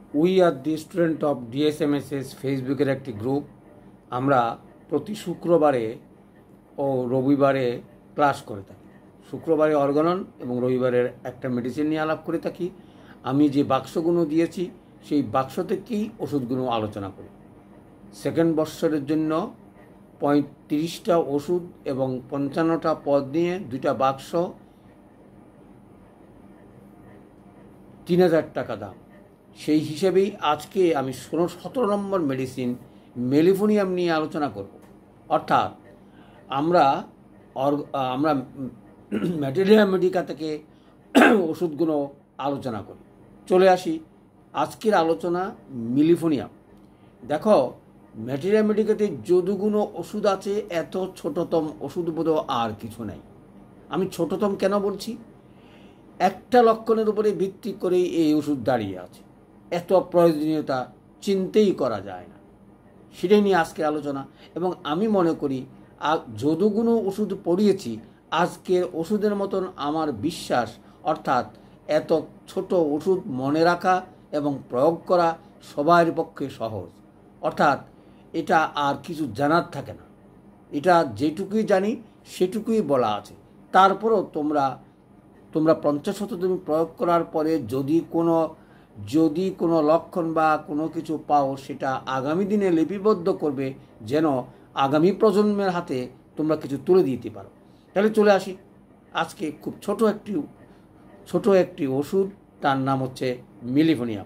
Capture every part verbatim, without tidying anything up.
We are the student of DSMSS ফেসবুকের একটি group. আমরা প্রতি শুক্রবারে ও রবিবারে ক্লাস করে থাকি। শুক্রবারে অর্গানন এবং রবিবারের একটা মেডিসিন নিয়ে আলাপ করে থাকি। আমি যে বাক্সগুলো দিয়েছি সেই বাক্স থেকেই ওষুধগুলো আলোচনা করি। সেকেন্ড বৎসরের জন্য পঁয়ত্রিশটা ওষুধ এবং পঞ্চান্নটা পদ নিয়ে দুইটা বাক্স, তিন হাজার টাকা দাম। সেই হিসেবেই আজকে আমি ষোলো সতেরো নম্বর মেডিসিন মেলিফোনিয়াম নিয়ে আলোচনা করব। অর্থাৎ আমরা আমরা ম্যাটেরিয়া মেডিকা থেকে ওষুধগুলো আলোচনা করি। চলে আসি আজকের আলোচনা মেলিফোনিয়াম। দেখো, ম্যাটেরিয়া মেডিকাতে যদুগুলো ওষুধ আছে, এত ছোটতম ওষুধ বোধহয় আর কিছু নাই। আমি ছোটতম কেন বলছি? একটা লক্ষণের উপরে ভিত্তি করেই এই ওষুধ দাঁড়িয়ে আছে। এত প্রয়োজনীয়তা চিন্তেই করা যায় না। সেটাই নিয়ে আজকের আলোচনা। এবং আমি মনে করি যদুগুলো ওষুধ পড়িয়েছি, আজকের ওষুধের মতন আমার বিশ্বাস, অর্থাৎ এত ছোট ওষুধ মনে রাখা এবং প্রয়োগ করা সবার পক্ষে সহজ। অর্থাৎ এটা আর কিছু জানার থাকে না। এটা যেটুকুই জানি সেটুকুই বলা আছে। তারপরও তোমরা তোমরা পঞ্চাশ শত তুমি প্রয়োগ করার পরে যদি কোনো যদি কোনো লক্ষণ বা কোনো কিছু পাও, সেটা আগামী দিনে লিপিবদ্ধ করবে, যেন আগামী প্রজন্মের হাতে তোমরা কিছু তুলে দিতে পারো। তাহলে চলে আসি আজকে খুব ছোট একটি ছোট একটি ওষুধ, তার নাম হচ্ছে মেলিফোনিয়াম।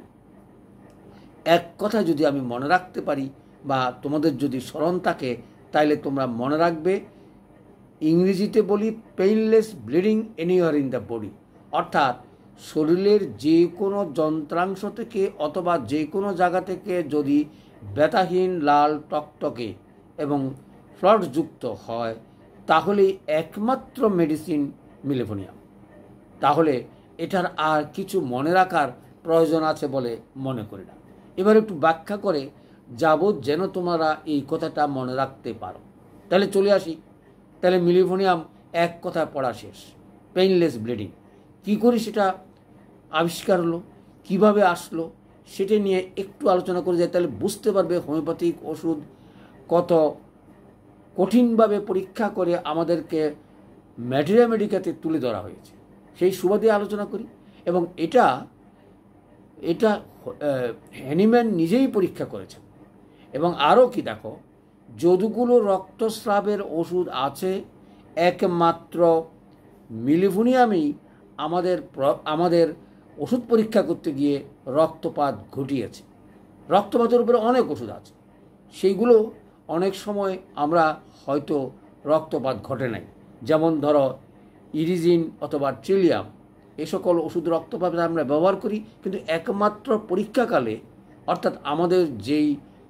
এক কথা যদি আমি মনে রাখতে পারি বা তোমাদের যদি স্মরণ থাকে, তাইলে তোমরা মনে রাখবে, ইংরেজিতে বলি painless bleeding anywhere in the body. অর্থাৎ শরীরের যে কোনো যন্ত্রাংশ থেকে অথবা যে কোনো জায়গা থেকে যদি ব্যথাহীন, লাল টকটকে এবং ফ্লটযুক্ত হয়, তাহলে একমাত্র মেডিসিন মেলিফোনিয়াম। তাহলে এটার আর কিছু মনে রাখার প্রয়োজন আছে বলে মনে করি না। এবার একটু ব্যাখ্যা করে যাব যেন তোমরা এই কথাটা মনে রাখতে পারো। তাহলে চলে আসি। তাহলে মেলিফোনিয়াম এক কথায় পড়া শেষ, পেইনলেস ব্লিডিং। কী করে সেটা আবিষ্কার হলো, কিভাবে আসলো, সেটা নিয়ে একটু আলোচনা করে যায়। তাহলে বুঝতে পারবে হোমিওপ্যাথিক ওষুধ কত কঠিনভাবে পরীক্ষা করে আমাদেরকে ম্যাটেরিয়া মেডিকাতে তুলে ধরা হয়েছে। সেই সুবাদে আলোচনা করি। এবং এটা এটা হ্যানিম্যান নিজেই পরীক্ষা করেছেন। এবং আরও কি দেখো, যদুগুলো রক্তস্রাবের ওষুধ আছে, একমাত্র মেলিফোনিয়ামই আমাদের আমাদের ওষুধ পরীক্ষা করতে গিয়ে রক্তপাত ঘটিয়েছে। রক্তপাতের উপরে অনেক ওষুধ আছে, সেইগুলো অনেক সময় আমরা হয়তো রক্তপাত ঘটে নাই। যেমন ধরো ইরিজিন অথবা ট্রিলিয়াম, এ সকল ওষুধ রক্তপাতে আমরা ব্যবহার করি, কিন্তু একমাত্র পরীক্ষাকালে, অর্থাৎ আমাদের যেই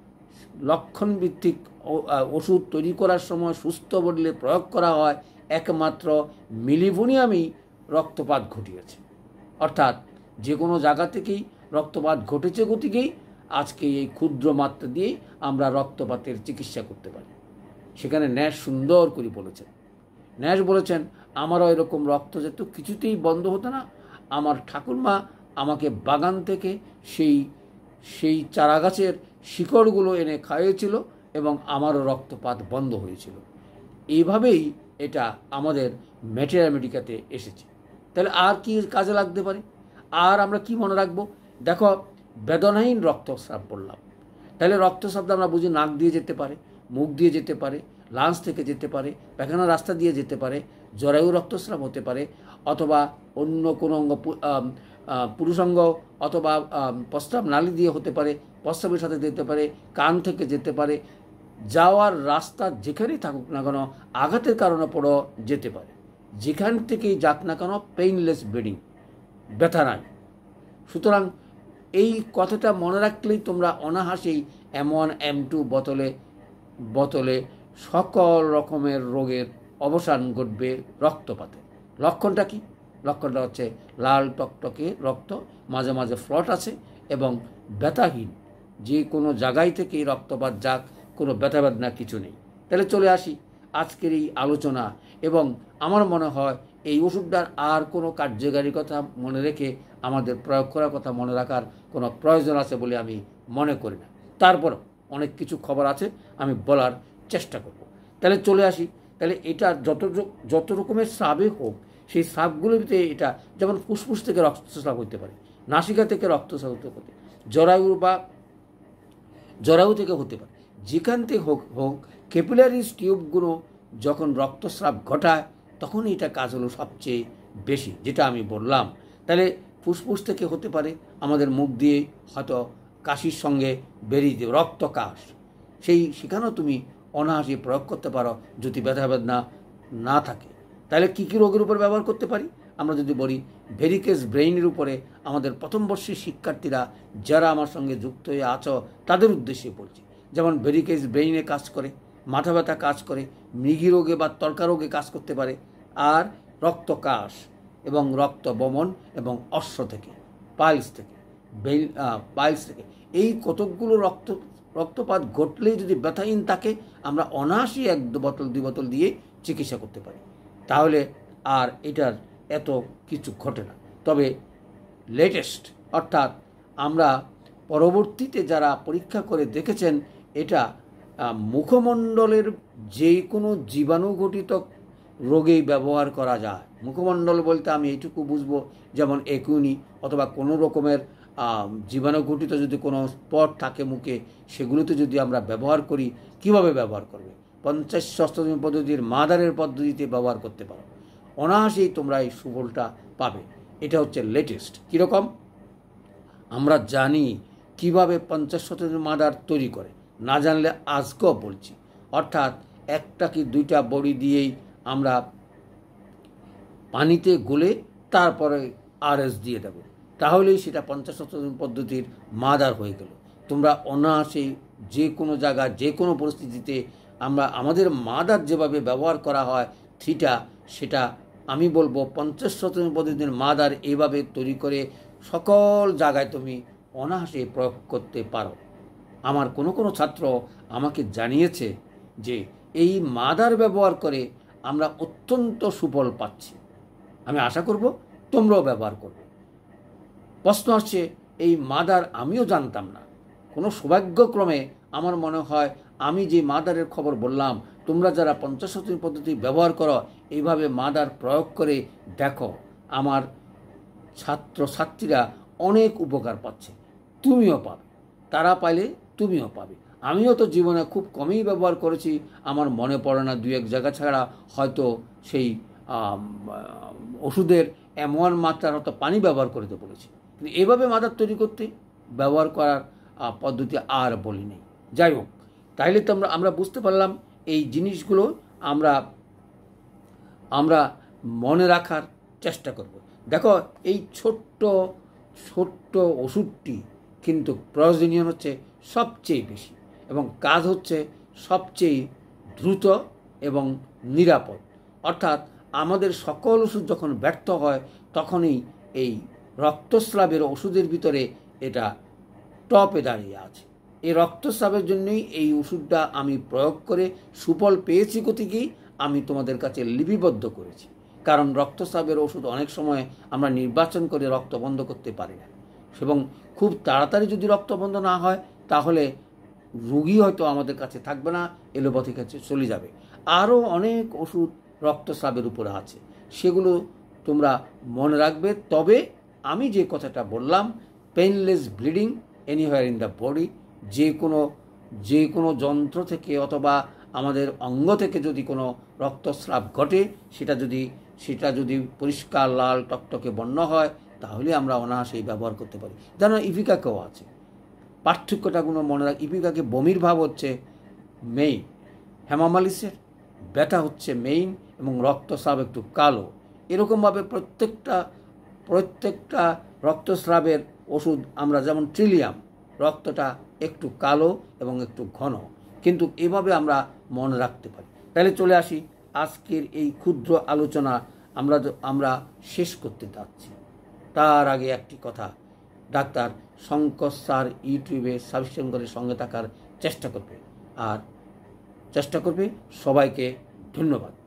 লক্ষণভিত্তিক ওষুধ তৈরি করার সময় সুস্থ বডলে প্রয়োগ করা হয়, একমাত্র মেলিফোনিয়ামই রক্তপাত ঘটিয়েছে। অর্থাৎ যে কোনো জায়গা থেকেই রক্তপাত ঘটেছে গতিকেই আজকে এই ক্ষুদ্র মাত্রা দিয়েই আমরা রক্তপাতের চিকিৎসা করতে পারি। সেখানে ন্যাস সুন্দর করে বলেছেন। ন্যাস বলেছেন, আমারও এরকম রক্ত যেত কিছুতেই বন্ধ হতো না। আমার ঠাকুরমা আমাকে বাগান থেকে সেই সেই চারা গাছের শিকড়গুলো এনে খাইয়েছিল এবং আমারও রক্তপাত বন্ধ হয়েছিল। এইভাবেই এটা আমাদের ম্যাটেরিয়া মেডিকাতে এসেছে। তাহলে আর কি কাজে লাগতে পারে? আর আমরা কি মনে রাখবো? দেখো, বেদনাহীন রক্তস্রাব বললাম। তাহলে রক্তস্রাবটা আমরা বুঝি নাক দিয়ে যেতে পারে, মুখ দিয়ে যেতে পারে, লাঞ্চ থেকে যেতে পারে, পায়খানা রাস্তা দিয়ে যেতে পারে, জরায়ু রক্তস্রাব হতে পারে, অথবা অন্য কোনো অঙ্গ, পুরুষাঙ্গ অথবা প্রস্রাব নালী দিয়ে হতে পারে, প্রস্রাবের সাথে যেতে পারে, কান থেকে যেতে পারে, যাওয়ার রাস্তা যেখানেই থাকুক না কেন, আঘাতের কারণে পড়ো যেতে পারে। যেখান থেকেই যাক না কেন, পেইনলেস ব্লিডিং, ব্যথা নাই। সুতরাং এই কথাটা মনে রাখলেই তোমরা অনাহাসেই এম ওয়ান এম টু বোতলে বোতলে সকল রকমের রোগের অবসান ঘটবে রক্তপাতে। লক্ষণটা কি? লক্ষণটা হচ্ছে লাল টকটকে রক্ত, মাঝে মাঝে ফ্লট আছে এবং ব্যথাহীন। যে কোনো জায়গায় থেকেই রক্তপাত যাক, কোনো ব্যথা বেদনা কিছু নেই। তাহলে চলে আসি আজকের এই আলোচনা। এবং আমার মনে হয় এই ওষুধটার আর কোনো কার্যকারিতা মনে রেখে আমাদের প্রয়োগ করার কথা মনে রাখার কোনো প্রয়োজন আছে বলে আমি মনে করি না। তারপরও অনেক কিছু খবর আছে, আমি বলার চেষ্টা করব। তাহলে চলে আসি। তাহলে এটা যত যত রকমের স্রাবে হোক, সেই স্রাবগুলোর ভিতরে এটা যেমন ফুসফুস থেকে রক্তস্রাব হতে পারে, নাসিকা থেকে রক্তস্রাব হতে পারে, জরায়ু বা জরায়ু থেকে হতে পারে, যেখান থেকে হোক হোক ক্যাপিলারিস টিউবগুলো যখন রক্তস্রাব ঘটায় তখন এটা কাজ হলো সবচেয়ে বেশি, যেটা আমি বললাম। তাহলে ফুসফুস থেকে হতে পারে, আমাদের মুখ দিয়ে হয়তো কাশির সঙ্গে বেরিয়ে রক্ত কাশ, সেই সেখানেও তুমি অনায়াসে প্রয়োগ করতে পারো যদি ব্যথা বেদনা না থাকে। তাহলে কী কী রোগের উপর ব্যবহার করতে পারি? আমরা যদি বলি ভেরিকেজ ব্রেইনের উপরে, আমাদের প্রথম বর্ষের শিক্ষার্থীরা যারা আমার সঙ্গে যুক্ত হয়ে আছো তাদের উদ্দেশ্যে বলছি, যেমন ভেরিকেজ ব্রেইনে কাজ করে, মাথা ব্যথা কাজ করে, মৃগী রোগে বা তর্কা রোগে কাজ করতে পারে, আর রক্তকাশ এবং রক্ত বমন এবং অশ্ব থেকে, পাইলস থেকে, পাইলস থেকে এই কতকগুলো রক্ত রক্তপাত ঘটলেই যদি ব্যথাহীন থাকে আমরা অনায়াসই এক দু বোতল দুই বোতল দিয়ে চিকিৎসা করতে পারি। তাহলে আর এটার এত কিছু ঘটে না। তবে লেটেস্ট অর্থাৎ আমরা পরবর্তীতে যারা পরীক্ষা করে দেখেছেন এটা মুখমণ্ডলের যে কোনো জীবাণুঘটিত রোগেই ব্যবহার করা যায়। মুখমণ্ডল বলতে আমি এইটুকু বুঝবো, যেমন একুনি অথবা কোনো রকমের জীবাণুঘটিত যদি কোনো স্পট থাকে মুখে, সেগুলোতে যদি আমরা ব্যবহার করি, কিভাবে ব্যবহার করবে? পঞ্চাশ ষষ্ঠতম পদ্ধতির মাদারের পদ্ধতিতে ব্যবহার করতে পারো, অনায়াসেই তোমরা এই সুফলটা পাবে। এটা হচ্ছে লেটেস্ট। কীরকম? আমরা জানি কিভাবে পঞ্চাশ ষষ্ঠতম মাদার তৈরি করে, না জানলে আজকেও বলছি। অর্থাৎ একটা কি দুইটা বড়ি দিয়েই আমরা পানিতে গলে তারপরে আরএস দিয়ে দেবো, তাহলেই সেটা পঞ্চাশ ষষ্ঠতম পদ্ধতির মাদার হয়ে গেল। তোমরা অনায়াসেই যে কোনো জায়গায় যে কোনো পরিস্থিতিতে আমরা আমাদের মাদার যেভাবে ব্যবহার করা হয় থিটা, সেটা আমি বলবো পঞ্চাশ ষষ্ঠতম পদ্ধতির মাদার এইভাবে তৈরি করে সকল জায়গায় তুমি অনায়াসে প্রয়োগ করতে পারো। আমার কোনো কোনো ছাত্র আমাকে জানিয়েছে যে এই মাদার ব্যবহার করে আমরা অত্যন্ত সুফল পাচ্ছি। আমি আশা করব তোমরাও ব্যবহার করবে। প্রশ্ন আসছে, এই মাদার আমিও জানতাম না, কোনো সৌভাগ্যক্রমে আমার মনে হয় আমি যে মাদারের খবর বললাম, তোমরা যারা পঞ্চাশ ষষ্ঠতম পদ্ধতি ব্যবহার করো এইভাবে মাদার প্রয়োগ করে দেখো, আমার ছাত্র ছাত্রীরা অনেক উপকার পাচ্ছে, তুমিও পাবে। তারা পাইলে তুমিও পাবে। আমিও তো জীবনে খুব কমই ব্যবহার করেছি, আমার মনে পড়ে না, দুই এক জায়গা ছাড়া হয়তো সেই ওষুধের এমন মাত্রার হয়তো পানি ব্যবহার করতে বলেছি, কিন্তু এভাবে মাদার তৈরি করতে ব্যবহার করার পদ্ধতি আর বলি নেই। যাই হোক, তাইলে তো আমরা আমরা বুঝতে পারলাম এই জিনিসগুলো আমরা আমরা মনে রাখার চেষ্টা করব। দেখো, এই ছোট্ট ছোট্ট ওষুধটি কিন্তু প্রয়োজনীয় হচ্ছে সবচেয়ে বেশি এবং কাজ হচ্ছে সবচেয়ে দ্রুত এবং নিরাপদ। অর্থাৎ আমাদের সকল ওষুধ যখন ব্যর্থ হয় তখনই এই রক্তস্রাবের ওষুধের ভিতরে এটা টপে দাঁড়িয়ে আছে। এই রক্তস্রাবের জন্যই এই ওষুধটা আমি প্রয়োগ করে সুফল পেয়েছি গতিকেই আমি তোমাদের কাছে লিপিবদ্ধ করেছি। কারণ রক্তস্রাবের ওষুধ অনেক সময় আমরা নির্বাচন করে রক্ত বন্ধ করতে পারি না, এবং খুব তাড়াতাড়ি যদি রক্ত বন্ধ না হয় তাহলে রোগী হয়তো আমাদের কাছে থাকবে না, এলোপ্যাথির কাছে চলে যাবে। আরও অনেক ওষুধ রক্তস্রাবের উপরে আছে, সেগুলো তোমরা মনে রাখবে। তবে আমি যে কথাটা বললাম, painless bleeding anywhere in the body, যে কোনো যে কোনো যন্ত্র থেকে অথবা আমাদের অঙ্গ থেকে যদি কোনো রক্তস্রাব ঘটে, সেটা যদি সেটা যদি পরিষ্কার লাল টকটকে বর্ণ হয় তাহলে আমরা অনায়াসেই ব্যবহার করতে পারি। যেন ইপিকাকেও আছে, পার্থক্যটাগুলো মনে রাখ। ইপিকাকে বমির ভাব হচ্ছে মেইন, হেমামালিসের ব্যথা হচ্ছে মেইন এবং রক্তস্রাব একটু কালো। এরকমভাবে প্রত্যেকটা প্রত্যেকটা রক্তস্রাবের ওষুধ আমরা যেমন ট্রিলিয়াম, রক্তটা একটু কালো এবং একটু ঘন, কিন্তু এভাবে আমরা মনে রাখতে পারি। তাহলে চলে আসি আজকের এই ক্ষুদ্র আলোচনা আমরা আমরা শেষ করতে যাচ্ছি। তার আগে একটি কথা, ডাক্তার শঙ্কর স্যার ইউটিউবে সাবস্ক্রাইব করে সঙ্গে থাকার চেষ্টা করবে, আর চেষ্টা করবে। সবাইকে ধন্যবাদ।